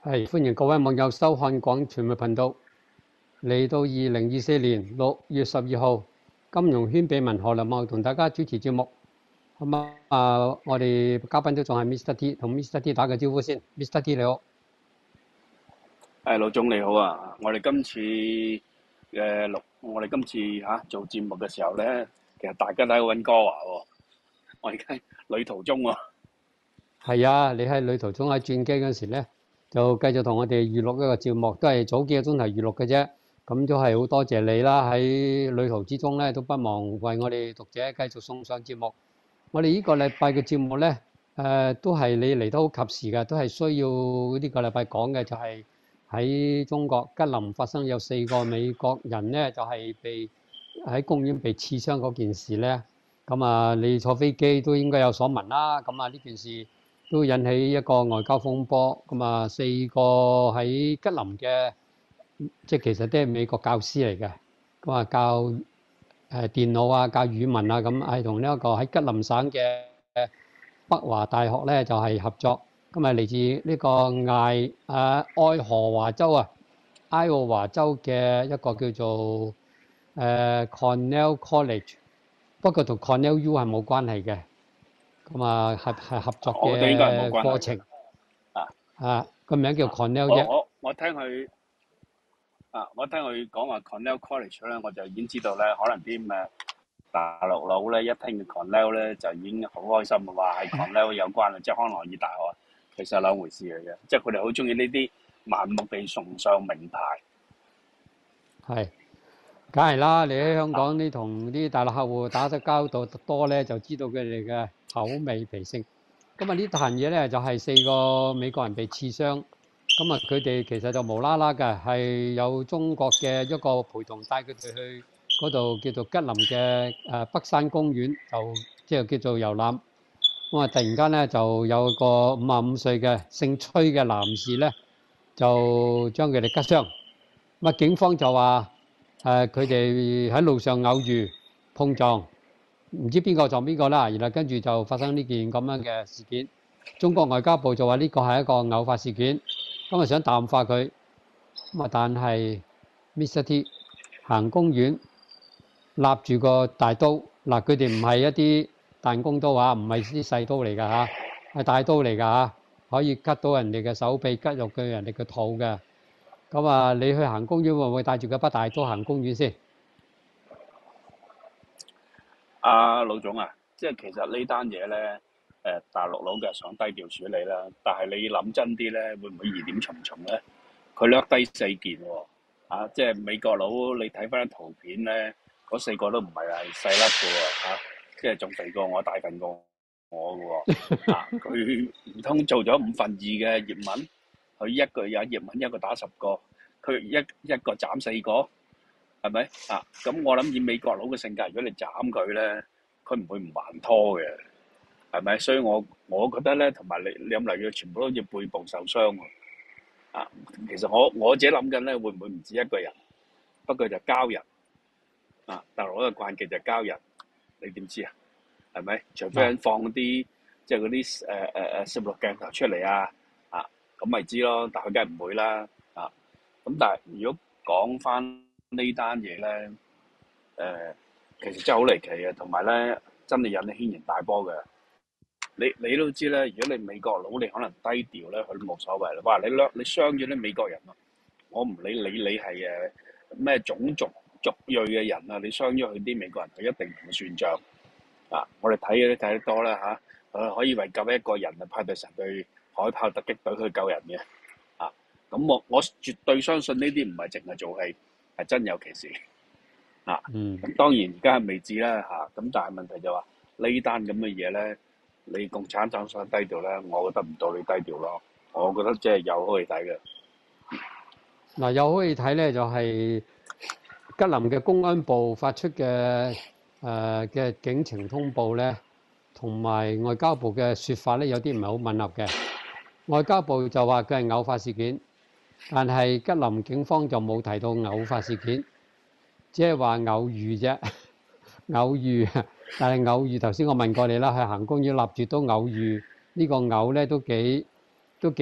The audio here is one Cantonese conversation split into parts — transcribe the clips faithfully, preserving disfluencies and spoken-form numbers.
係，歡迎各位網友收看廣傳媒頻道。嚟到二零二四年六月十二號，金融圈秘聞何林茂同大家主持節目。咁啊，啊我哋嘉賓都仲係 Mister T， 同 Mister T 打個招呼先。Mister T 你好。 誒，老總你好啊！我哋今次嘅錄，我哋今次嚇、啊、做節目嘅時候咧，其實大家都喺溫哥華喎，我而家旅途中喎。 係啊，你喺旅途中喺轉機嗰時咧，就繼續同我哋預錄一個節目，都係早幾個鐘頭預錄嘅啫。咁都係好多謝你啦，喺旅途之中咧都不忘為我哋讀者繼續送上節目。我哋呢個禮拜嘅節目咧，誒、呃、都係你嚟得好及時嘅，都係需要呢個禮拜講嘅就係、是。喺中國吉林發生有四個美國人咧，就係被喺公園被刺傷嗰件事咧。咁啊，你坐飛機都應該有所聞啦。咁啊，呢件事都引起一個外交風波。咁啊，四個喺吉林嘅，即係其實都係美國教師嚟嘅。咁啊，教誒電腦啊，教語文啊，咁係同呢一個喺吉林省嘅北華大學咧就係合作。咁啊，嚟自呢個艾啊愛荷華州啊，愛荷華州嘅一個叫做誒 Cornell College，不過同 Cornell U 係冇關係嘅。咁啊，係係合作我覺得應該係冇嘅關係課程啊啊，個名叫 Cornell 啫。 我我我聽佢啊，我聽佢講話 Cornell College 咧，我就已經知道咧，可能啲咩大陸佬咧一聽到 Cornell 咧就已經好開心啊，話係 Cornell 有關啊，即係康奈爾大學。其實係兩回事嚟嘅，即係佢哋好中意呢啲盲目地崇尚名牌。 係，梗係啦！你喺香港你同啲大陸客戶打得交道多咧，就知道佢哋嘅口味脾性。咁啊，呢壇嘢咧就係四個美國人被刺傷。咁啊，佢哋其實就無啦啦嘅，係有中國嘅一個陪同帶佢哋去嗰度叫做吉林嘅誒北山公園，就即係叫做遊覽。咁啊！突然間咧，就有個五十五歲嘅姓崔嘅男士咧，就將佢哋吉傷。咁啊，警方就話誒，佢哋喺路上偶遇碰撞，唔知邊個撞邊個啦。然後跟住就發生呢件咁樣嘅事件。中國外交部就話呢個係一個偶發事件，咁啊想淡化佢。咁啊，但係 Mister T 行公園立住個大刀，嗱，佢哋唔係一啲彈弓刀啊，唔係啲細刀嚟㗎嚇，係大刀嚟㗎嚇，可以拮到人哋嘅手臂，拮入佢人哋嘅肚嘅。咁啊，你去行公園會唔會帶住嗰把大刀行公園先？ 阿老總啊，即係其實呢單嘢咧，誒大陸佬嘅想低調處理啦，但係你諗真啲咧，會唔會疑點重重咧？佢掠低四件喎，啊，即係美國佬，你睇翻啲圖片咧，嗰四個都唔係係細粒嘅喎，嚇，即係仲肥過我，大份過我嘅喎，啊，佢唔通做咗五分二嘅葉問？佢一個有葉問一個打十個，佢一一個斬四個。係咪啊？咁我諗以美國佬嘅性格，如果你斬佢咧，佢唔會唔還拖嘅，係咪？所以我我覺得咧，同埋你你諗嚟嘅全部都好似背部受傷喎。啊，其實我我自己諗緊咧，會唔會唔止一個人？不過就交人啊，大陸嘅慣技就係交人，你點知啊？係咪？除非人放啲即係嗰啲誒誒誒攝錄鏡頭出嚟啊，啊咁咪知咯。但佢梗係唔會啦，啊咁但係如果講翻呢單嘢咧，誒、呃、其實真係好離奇嘅，同埋咧真係引起軒然大波嘅。你你都知咧，如果你美國佬，你可能低調咧，佢都冇所謂啦。哇！你掠你傷咗啲美國人啊，我唔理你你係誒咩種族族裔嘅人啊，你傷咗佢啲美國人，佢一定唔會算賬啊！我哋睇嘅都睇得多啦嚇，佢、啊、可以為救一個人啊，派隊成隊海豹突擊隊去救人嘅啊！咁我我絕對相信呢啲唔係淨係做戲。係真有其事啊！ 嗯， 咁當然而家係未知啦嚇，咁但係問題就話呢單咁嘅嘢咧，你共產黨想低調咧，我覺得唔到你低調咯。我覺得即係有可以睇嘅。 嗱，有可以睇咧，就係吉林嘅公安部發出嘅誒嘅警情通報咧，同埋外交部嘅説法咧，有啲唔係好吻合嘅。外交部就話佢係偶發事件。但係吉林警方就冇提到偶發事件，即係話偶遇啫，偶遇。但係偶遇頭先我問過你啦，去行公園立住都偶遇，呢個偶咧都幾都幾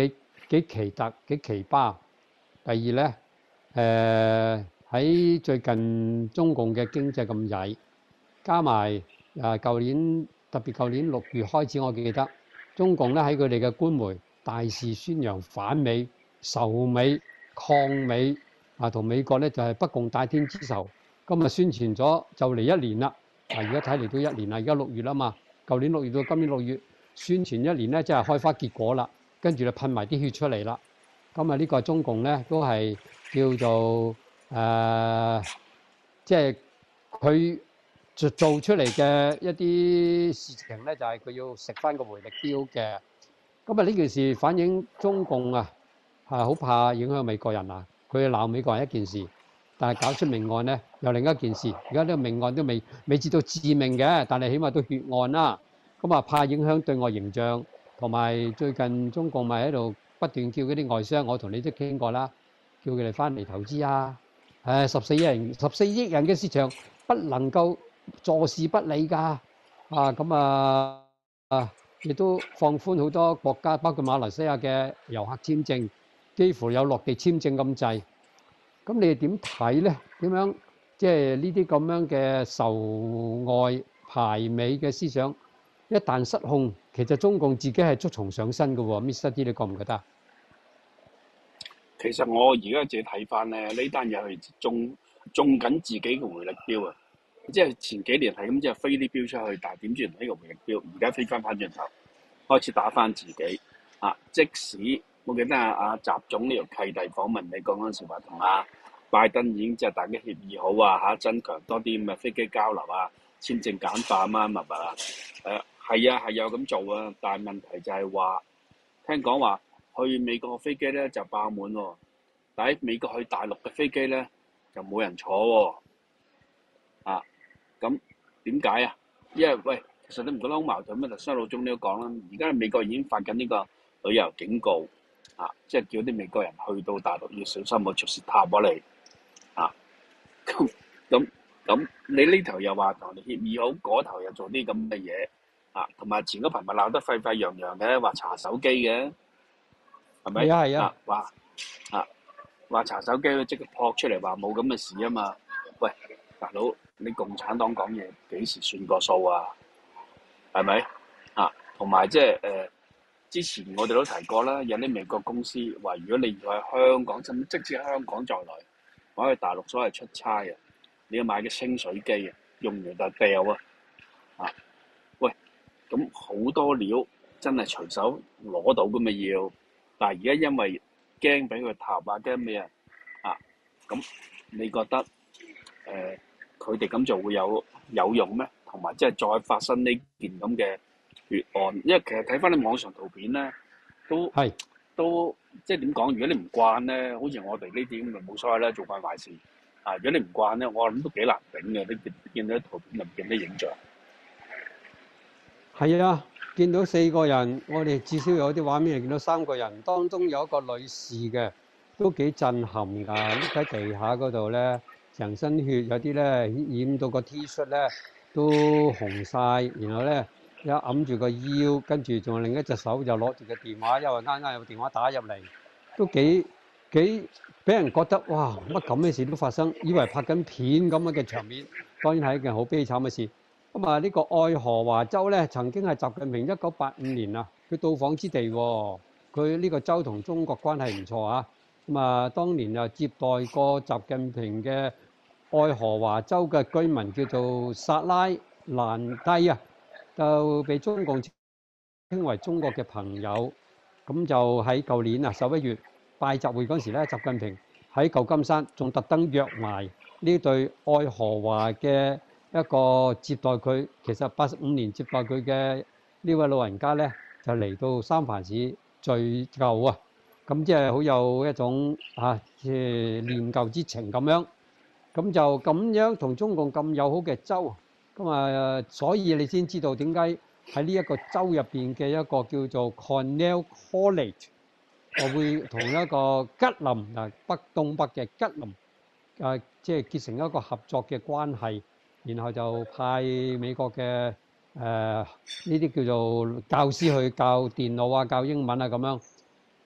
幾奇特幾奇葩。第二咧，誒喺最近中共嘅經濟咁曳，加埋誒舊年特別舊年六月開始，我記得中共咧喺佢哋嘅官媒大肆宣揚反美、仇美、抗美啊，同美國咧就係不共戴天之仇。今日宣傳咗就嚟一年啦，啊而家睇嚟都一年啦，而家六月啦嘛，舊年六月到今年六月宣傳一年咧，即係開花結果啦，跟住就噴埋啲血出嚟啦。咁啊呢個中共咧都係叫做誒，即係佢做做出嚟嘅一啲事情咧，就係佢要食翻個回力鏢嘅。咁啊呢件事反映中共啊係好怕影響美國人啊，佢鬧美國人一件事，但係搞出命案咧又另一件事。而家呢個命案都未未至到致命嘅，但係起碼都血案啦。咁啊怕影響對外形象，同埋最近中共咪喺度不斷叫嗰啲外商，我同你都傾過啦，叫佢哋翻嚟投資啊。誒十四億人十四億人嘅市場不能夠坐視不理㗎。啊咁啊啊！亦都放寬好多國家，包括馬來西亞嘅遊客簽證，幾乎有落地簽證咁滯。咁你哋點睇咧？點樣即係呢啲咁樣嘅仇外排美嘅思想，一旦失控，其實中共自己係捉蟲上身嘅喎。Mister D，你覺唔覺得？ 其實我而家自己睇翻咧，呢單嘢係中中緊自己嘅回力標啊！即係前幾年係咁，即係飛啲標出去，但係點知呢個回力標，而家飛翻翻轉頭，開始打翻自己啊！即使我記得啊，阿習總呢條契弟訪問美國嗰陣時話，同阿拜登已經即係大家協議好啊嚇，增強多啲咁嘅飛機交流啊，簽證簡化啊乜乜啊，誒係啊係有咁做啊，但係問題就係話，聽講話去美國嘅飛機咧就爆滿喎，但喺美國去大陸嘅飛機咧就冇人坐喎，啊咁點解啊？因為喂，其實你唔覺得好矛盾咩？就雙老總都講啦，而家美國已經發緊呢個旅遊警告，啊，即係叫啲美國人去到大陸要小心，冇隨時撻過嚟，啊，咁咁咁，你呢頭又話同你協議好，嗰頭又做啲咁嘅嘢，啊，同埋前嗰排咪鬧得沸沸揚揚嘅，話查手機嘅，係咪？ 係啊係啊， 啊，話啊話查手機，即刻撲出嚟話冇咁嘅事啊嘛，喂，大佬。你共產黨講嘢幾時算個數啊？係咪啊？同埋即係誒，之前我哋都提過啦，有啲美國公司話，如果你要喺香港，甚至即使香港在內，我去大陸所謂出差啊，你要買嘅清水機啊，用完就掉啊！啊，喂，咁好多料真係隨手攞到咁嘅要，但係而家因為驚俾佢塔啊，驚咩啊？啊，咁你覺得誒？呃佢哋咁做會有有用咩？同埋即係再發生呢件咁嘅血案，因為其實睇翻啲網上圖片咧，都係都即係點講？如果你唔慣咧，好似我哋呢啲咁就冇所謂啦，做慣壞事啊！如果你唔慣咧，我諗都幾難頂嘅。你見見到啲圖片又唔見到影像， 係啊，見到四個人，我哋至少有啲畫面係見到三個人，當中有一個女士嘅，都幾震撼㗎。碌喺地下嗰度咧。成身血，有啲咧染到個 T 恤咧都紅晒，然後咧一揞住個腰，跟住仲有另一隻手就攞住個電話，因為啱啱有電話打入嚟，都幾幾俾人覺得哇乜咁嘅事都發生，以為拍緊片咁樣嘅場面，當然係一件好悲慘嘅事。咁啊呢個愛荷華州咧曾經係習近平一九八五年啊佢到訪之地喎，佢呢個州同中國關係唔錯啊。咁啊，當年又接待過習近平嘅愛荷華州嘅居民叫做薩拉蘭蒂啊，就被中共稱為中國嘅朋友。咁就喺舊年啊十一月拜習會嗰時咧，習近平喺舊金山仲特登約埋呢對愛荷華嘅一個接待佢，其實八十五年接待佢嘅呢位老人家咧，就嚟到三藩市聚舊啊！咁即係好有一種啊，即係念舊之情咁樣。咁就咁樣同中共咁友好嘅州，咁啊，所以你先知道點解喺呢一個州入邊嘅一個叫做 Cornell College，我會同一個吉林啊北東北嘅吉林啊，即係結成一個合作嘅關係，然後就派美國嘅誒呢啲叫做教師去教電腦啊、教英文啊咁樣。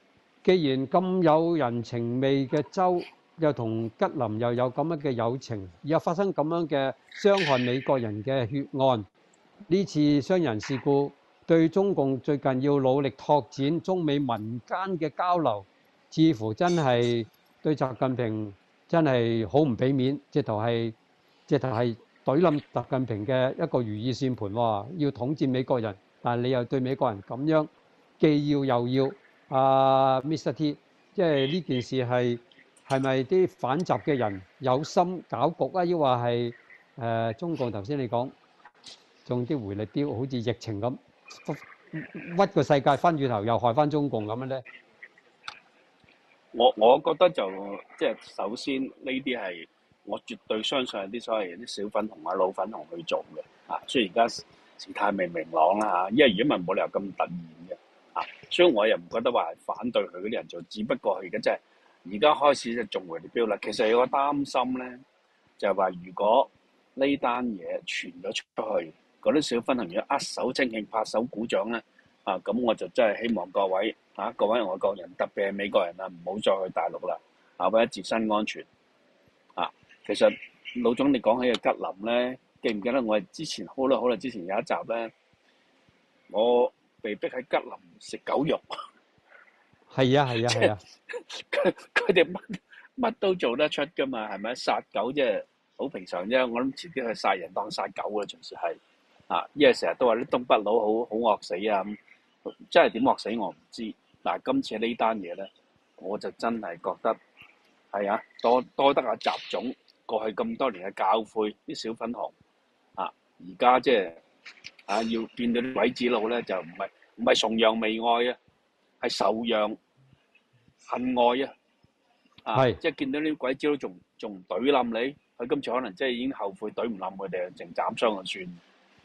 既然咁有人情味嘅州，又同吉林又有咁樣嘅友情，又發生咁樣嘅傷害美國人嘅血案，呢次傷人事故對中共最近要努力拓展中美民間嘅交流，似乎真係對習近平真係好唔俾面，直頭係直頭係懟冧習近平嘅一個如意算盤喎，要統戰美國人，但係你又對美國人咁樣既要又要。啊 Mister T， 即係呢件事係係咪啲反習嘅人有心搞局啊？抑或係誒中共頭先你講中啲回力鏢，好似疫情咁屈個世界翻轉頭，又害翻中共咁樣咧？ 我我覺得就即係首先呢啲係我絕對相信係啲所謂啲小粉紅啊、老粉紅去做嘅啊。雖然而家事態未明朗啦嚇，因為如果唔係冇理由咁突然嘅。啊，所以我又唔覺得話係反對佢嗰啲人做，只不過佢而家即係而家開始就中回力標啦。其實有個擔心咧，就係話如果呢單嘢傳咗出去，嗰啲小粉紅要握手稱慶、拍手鼓掌咧，啊咁我就真係希望各位啊各位外國人，特別係美國人啊，唔好再去大陸啦，啊為咗自身安全。啊，其實老總你講起嘅吉林咧，記唔記得我係之前好耐好耐之前有一集咧，我被逼喺吉林食狗肉， 係啊係啊係啊！ 佢佢哋乜乜都做得出噶嘛，係咪？殺狗即係好平常啫。我諗遲啲去殺人當殺狗嘅，隨時係啊，因為成日都話啲東北佬好好惡死啊，咁真係點惡死我唔知。嗱，今次呢單嘢咧，我就真係覺得係啊，多多得阿習總過去咁多年嘅教誨，啲小粉紅啊，而家即係啊要見到啲鬼子佬咧，就唔係唔係崇洋媚外啊，係仇洋恨愛啊！啊， 係即係見到呢啲鬼子佬仲仲唔懟冧你，佢今次可能即係已經後悔懟唔冧佢哋，淨斬傷就算。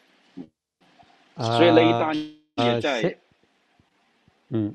所以呢單嘢真係， 嗯，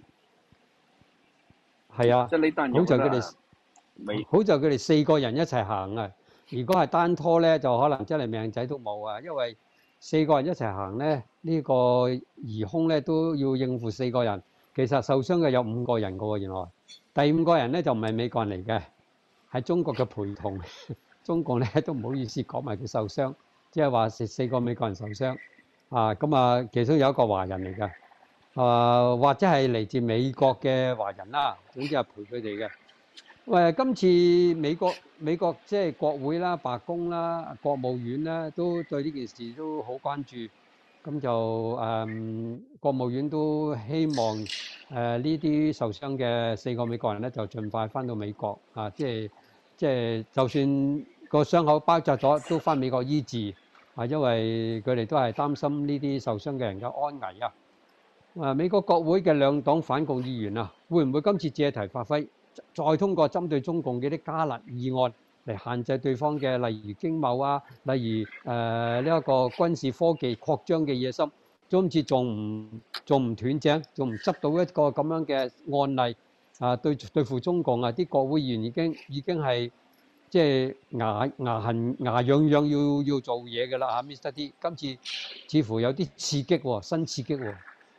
係啊， 即係呢單嘢好在佢哋未好在佢哋四個人一齊行啊！如果係單拖咧，就可能真係命仔都冇啊！因為四個人一齊行咧，呢個疑兇咧都要應付四個人。其實受傷嘅有五個人㗎喎，原來第五個人咧就唔係美國人嚟嘅，係中國嘅陪同。中共咧都唔好意思講埋佢受傷，即係話四四個美國人受傷啊！咁啊，其中有一個華人嚟嘅，啊或者係嚟自美國嘅華人啦，總之係陪佢哋嘅。喂，今次美國美國即係國會啦、白宮啦、國務院啦，都對呢件事都好關注。咁就誒，國務院都希望誒呢啲受傷嘅四個美國人咧，就盡快翻到美國啊！即係即係，就算個傷口包紮咗，都翻美國醫治啊！因為佢哋都係擔心呢啲受傷嘅人嘅安危啊！啊，美國國會嘅兩黨反共議員啊，會唔會今次借題發揮？再通過針對中共嘅啲加勒議案嚟限制對方嘅，例如經貿啊，例如誒呢一個軍事科技擴張嘅野心，今次仲唔仲唔斷正，仲唔執到一個咁樣嘅案例啊？對對付中共啊，啲國會議員已經已經係即係牙牙痕牙癢癢要要做嘢㗎啦嚇 ，Mister T，今次似乎有啲刺激喎，新刺激喎。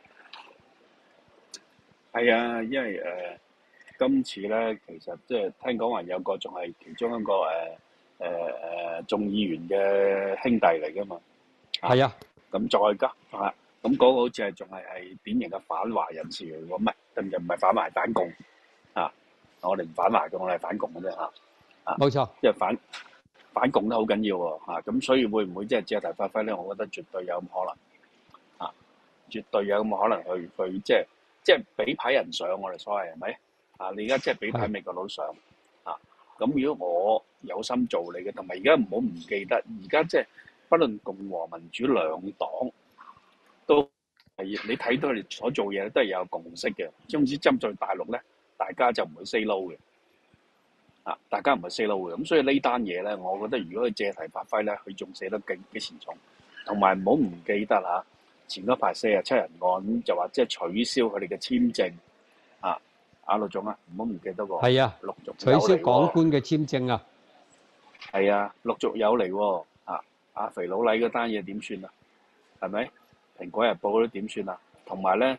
係啊，因為誒。呃今次咧，其實即係聽講話有個仲係其中一個誒誒誒眾議員嘅兄弟嚟噶嘛。 係啊， 咁再加啊，咁嗰個好似係仲係係典型嘅反華人士嚟喎，唔係，咁就唔係反華，係反共啊！我哋唔反華嘅，我哋係反共嘅啫嚇。啊， 冇錯， 即係反反共都好緊要喎嚇。咁所以會唔會即係借題發揮咧？我覺得絕對有咁可能啊，絕對有咁可能去去即係即係俾牌人上我哋所謂係咪？啊！你而家即係俾睇美國佬上啊！咁如果我有心做你嘅，同埋而家唔好唔記得，而家即係不論共和民主兩黨都係你睇到佢哋所做嘢都係有共識嘅。總之針對大陸咧，大家就唔會 say no 嘅啊！大家唔會 say no 嘅。咁所以呢單嘢咧，我覺得如果佢借題發揮咧，佢仲寫得幾幾前重。同埋唔好唔記得嚇，前嗰排四十七人案咁就話即係取消佢哋嘅簽證啊！阿陸總啊，唔好唔記得喎。係啊， 陸續取消港官嘅簽證啊。 係啊，陸續有嚟喎。啊，阿肥佬黎嗰單嘢點算啊？係咪？蘋果日報嗰啲點算啊？同埋咧，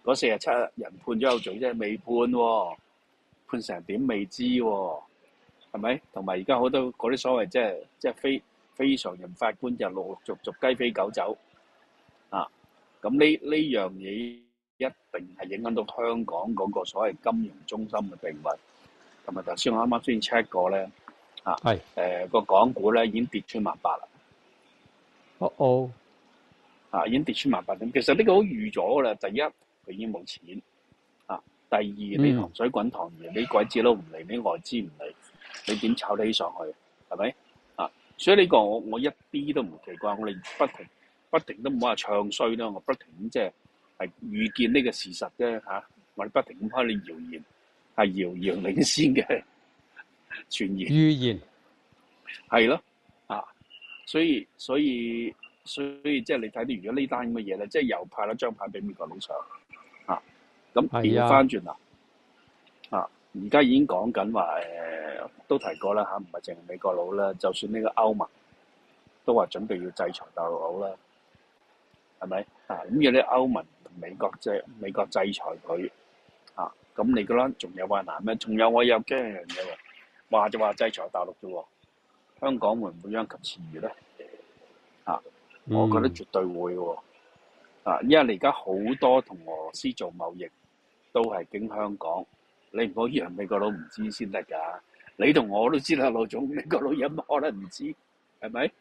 嗰四十七人判咗有罪啫，未判喎，判成點未知喎，係咪？同埋而家好多嗰啲所謂即係即係非非常任法官就陸陸續續雞飛狗走啊！咁呢呢樣嘢一定係影響到香港嗰個所謂金融中心嘅地位。同埋頭先我啱啱先 check 過咧，啊係， 誒個港股咧已經跌穿萬八啦， 哦哦， 啊已經跌穿萬八點。其實呢個好預咗㗎啦。第一，佢已經冇錢。啊，第二你糖水滾糖魚，你鬼子都唔嚟，你外資唔嚟，你點炒得起上去？係咪？啊，所以呢個我我一啲都唔奇怪，我哋不停不停都唔好話唱衰啦，我不停咁即係係預見呢個事實啫嚇、啊，我哋不停咁開啲謠言，係遙遙領先嘅傳言。 預言係咯，啊，所以所以所以即係你睇到如果呢單咁嘅嘢咧，即係又派咗張牌俾美國佬上。咁調翻轉啦，啊！而家已經講緊話誒，都提過啦嚇，唔係淨係美國佬啦，就算呢個歐盟都話準備要制裁大陸佬啦，係咪啊？咁有啲歐盟同美國即係美國制裁佢啊，咁你覺得仲有話難咩？仲有我有驚一樣嘢喎，話就話制裁大陸啫喎，香港會唔會殃及池魚咧？啊，我覺得絕對會喎，啊，因為你而家好多同俄羅斯做貿易。都係經香港，你唔好以為美國佬唔知先得㗎。你同我都知啦，老總，美國佬有乜可能唔知？係咪？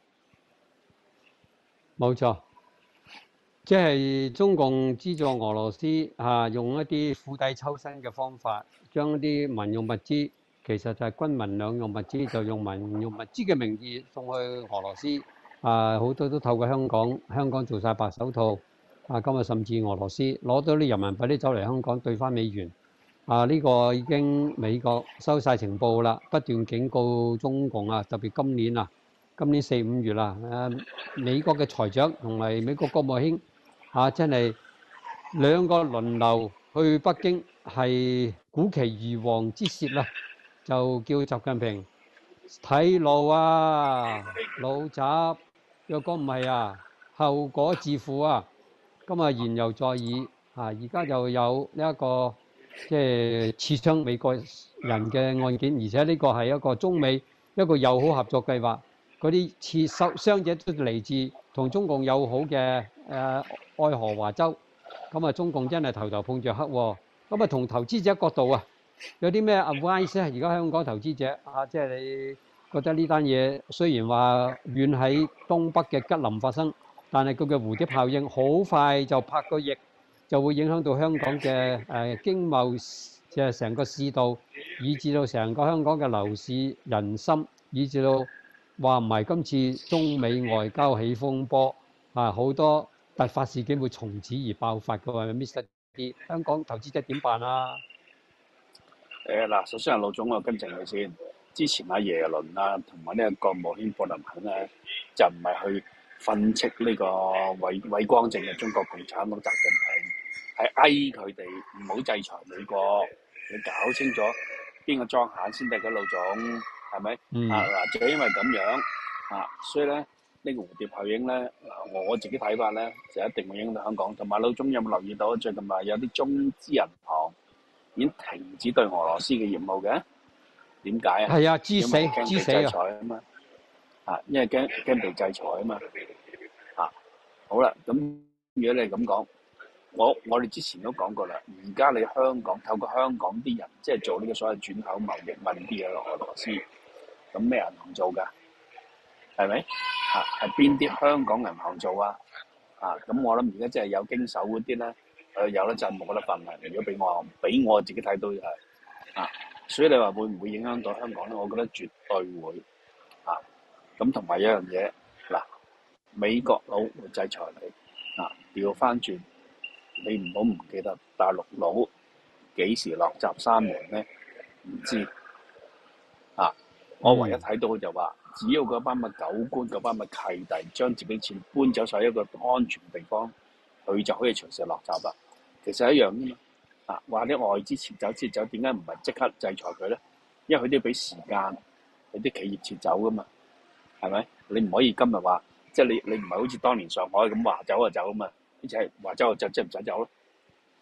冇錯，即係中共資助俄羅斯啊，用一啲釜底抽薪嘅方法，將一啲民用物資，其實就係軍民兩用物資，就用民用物資嘅名義送去俄羅斯啊，好多都透過香港，香港做晒白手套。啊，今日甚至俄羅斯攞到啲人民幣啲走嚟香港兌翻美元，啊呢、這個已經美國收晒情報啦，不斷警告中共啊，特別今年啊，今年四五月啦，誒、啊、美國嘅財長同埋美國國務卿啊，真係兩個輪流去北京，係古其如王之舌啦，就叫習近平睇路啊，老習，若果唔係啊，後果自負啊！今日言猶在耳啊！而家就有呢一個即係刺傷美國人嘅案件，而且呢個係一個中美一個友好合作計劃。嗰啲刺傷傷者都嚟自同中共友好嘅誒、呃、愛荷華州。咁啊，中共真係頭頭碰着黑喎。咁啊，從投資者角度啊，有啲咩 advice 咧？而家香港投資者啊，即係你覺得呢單嘢雖然話遠喺東北嘅吉林發生。但係佢嘅蝴蝶效應好快就拍個翼，就會影響到香港嘅誒經貿，即係成個市道，以至到成個香港嘅樓市人心，以至到話唔係今次中美外交起風波啊，好多突發事件會從此而爆發嘅喎，Mister D，香港投資者點辦啊？ 誒嗱，首先係老總我跟正你先，之前阿耶倫啊，同埋呢個國務卿布林肯咧，就唔係去訓斥呢個偉偉光正嘅中國共產黨習近平，係嗌佢哋唔好制裁美國，你搞清楚邊個裝閒先得嘅，老總係咪？ 嗯、 啊嗱，就係因為咁樣啊，所以咧呢、呢個蝴蝶效應咧，我自己睇法咧就一定會影響到香港。同埋老總有冇留意到最近話有啲中資銀行已經停止對俄羅斯嘅業務嘅？點解啊？ 係啊，知死知死啊！ 啊嘛，啊，因為驚驚被制裁啊嘛。好啦，咁如果你咁講，我我哋之前都講過啦。而家你香港透過香港啲人，即係做呢個所謂轉口貿易運啲嘢落俄羅斯，咁咩銀行做㗎？係咪？啊，係邊啲香港銀行做啊？啊，咁我諗而家即係有經手嗰啲咧，誒有得震冇得瞓啊！如果俾我，俾我自己睇到係啊，所以你話會唔會影響到香港咧？我覺得絕對會啊。咁同埋一樣嘢嗱。美國佬會制裁你，啊調翻轉，你唔好唔記得大陸佬幾時落閘閂門咧？唔知啊！我唯一睇到就話，只要嗰班嘅狗官、嗰班嘅契弟將自己錢搬走晒一個安全地方，佢就可以隨時落閘啦。其實一樣啫嘛，啊話啲外資撤走撤走，點解唔係即刻制裁佢咧？因為佢都要俾時間俾啲企業撤走噶嘛，係咪？你唔可以今日話。即係你你唔係好似當年上海咁話走就走啊嘛，呢就係話走就即係唔使走咯。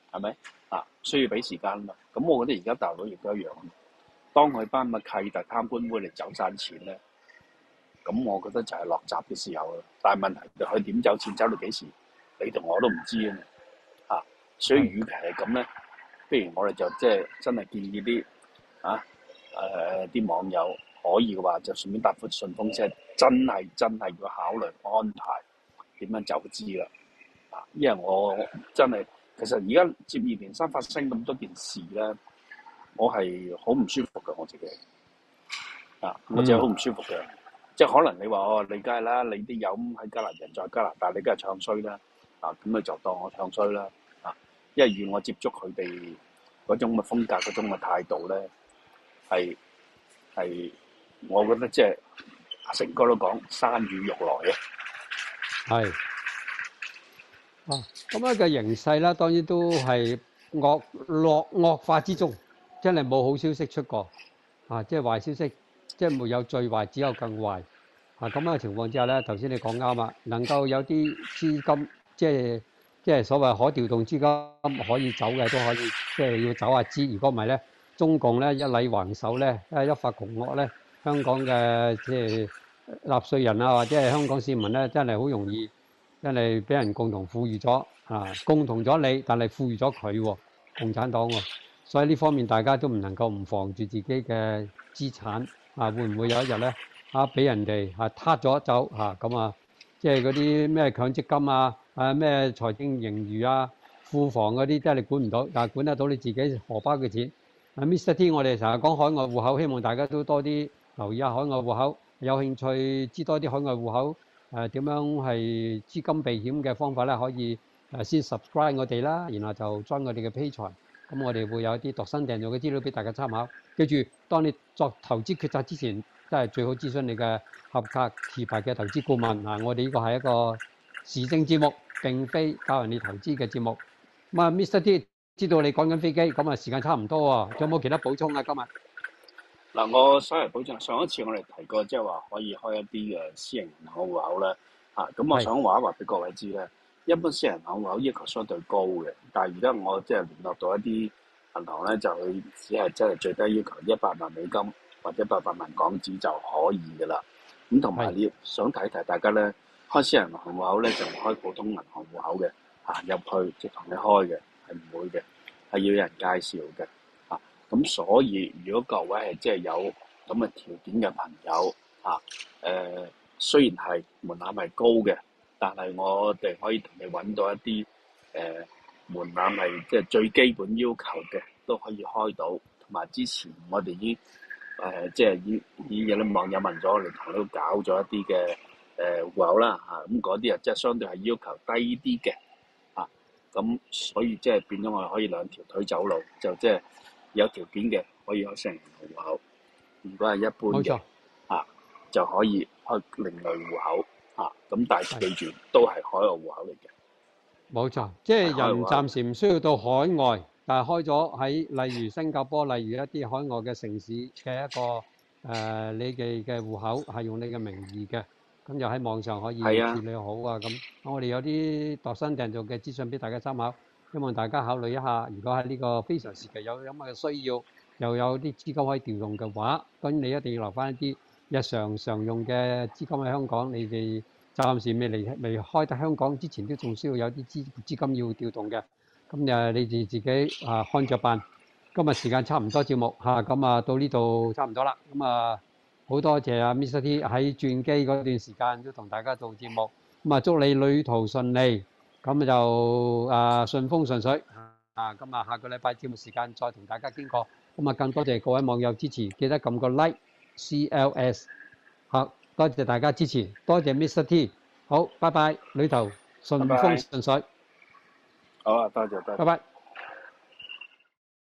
係咪啊？需要俾時間啊嘛。咁我覺得而家大陸亦都一樣。當佢班咁嘅契弟貪官污吏走晒錢咧，咁我覺得就係落閘嘅時候啦。但係問題就佢點走錢，走到幾時，你同我都唔知啊嘛。啊，所以與其係咁咧，不如我哋就即係真係建議啲啊誒啲、呃、網友可以嘅話，就順便搭副順風車，真係真係要考慮安排點樣走資啦。啊，因為我真係其實而家接二連三發生咁多件事咧，我係好唔舒服嘅我自己。啊，我自己好唔舒服嘅。嗯、即係可能你話哦，你梗係啦，你啲友喺加拿大人在加拿大，你梗係唱衰啦。啊，咁你就當我唱衰啦。啊，因為與我接觸佢哋嗰種嘅風格、嗰種嘅態度咧，係係我覺得即係阿成哥都講山雨欲來啊。 係。啊，咁樣嘅形勢啦，當然都係惡落惡化之中，真係冇好消息出過。啊，即係壞消息，即係沒有最壞，只有更壞。啊，咁樣嘅情況之下咧，頭先你講啱啦，能夠有啲資金，即係即係所謂可調動資金可以走嘅都可以，即係要走下資。如果唔係咧，中共咧一禮橫手咧，一發窮惡咧，香港嘅即係納稅人啊，或者係香港市民咧，真係好容易。真係俾人共同富裕咗啊！共同咗你，但係富裕咗佢喎，共產黨喎。所以呢方面大家都唔能夠唔防住自己嘅資產啊！會唔會有一日咧啊，俾人哋啊撻咗走嚇咁啊？即係嗰啲咩強積金啊、啊咩財政盈餘啊、庫房嗰啲，真係你管唔到，但係管得到你自己荷包嘅錢。啊 Mister T，我哋成日講海外戶口，希望大家都多啲留意下海外戶口，有興趣知多啲海外戶口。誒點、呃、樣係資金避險嘅方法咧？可以誒先 subscribe 我哋啦，然後就 join 我哋嘅 Patreon。咁我哋會有一啲度身訂造嘅資料俾大家參考。記住，當你作投資決策之前，真係最好諮詢你嘅合格持牌嘅投資顧問。嗱、啊，我哋呢個係一個時政節目，並非教人哋投資嘅節目。咁啊，Mister T 知道你趕緊飛機，咁啊時間差唔多喎，仲有冇其他補充啊？今日？ 嗱，我稍為補充，上一次我哋提過，即係話可以開一啲嘅私人銀行戶口咧，嚇、啊，咁我想話一話俾各位知咧，一般私人銀行戶口要求相對高嘅，但係而家我即係聯絡到一啲銀行咧，就佢只係真係最低要求一百萬美金或者八百萬港紙就可以嘅啦。咁同埋你想提提大家咧，開私人銀行戶口咧就唔開普通銀行戶口嘅，行入去就同你開嘅，係唔會嘅，係要有人介紹嘅。咁所以，如果各位係即係有咁嘅條件嘅朋友，嚇、啊，誒、呃、雖然係門檻係高嘅，但係我哋可以同你揾到一啲誒、呃、門檻係即係最基本要求嘅，都可以開到。同埋之前我哋已經誒即係已已有啲網友問咗我哋，同你搞咗一啲嘅誒戶口啦，嚇，咁嗰啲啊即係相對係要求低啲嘅，嚇、啊，咁所以即係變咗我哋可以兩條腿走路，就即係。有條件嘅可以開私人銀行戶口，如果係一般嘅嚇、啊、就可以開另類戶口嚇。咁、啊、但係記住都係海外戶口嚟嘅。冇錯， 即係人暫時唔需要到海外，但係開咗喺例如新加坡，例如一啲海外嘅城市嘅一個誒、呃、你哋嘅戶口係用你嘅名義嘅，咁就喺網上可以處理好啊咁。我哋有啲度身訂造嘅資訊俾大家參考。希望大家考慮一下，如果喺呢個非常時期有咁嘅需要，又有啲資金可以調動嘅話，咁你一定要留翻一啲日常常用嘅資金喺香港。你哋暫時未離未開得香港之前，都仲需要有啲資資金要調動嘅。咁誒，你哋自己啊看着辦。今日時間差唔多節目嚇，咁啊到呢度差唔多啦。咁啊好多謝啊 Mister T 喺轉機嗰段時間都同大家做節目。咁啊祝你旅途順利。咁就啊順風順水啊！咁啊下個禮拜節目時間再同大家經過。咁啊更多謝各位網友支持，記得撳個 like C L S。好，多謝大家支持，多謝 Mister T。好，拜拜，旅途順風順水。 好啊，多謝，多謝。 拜拜。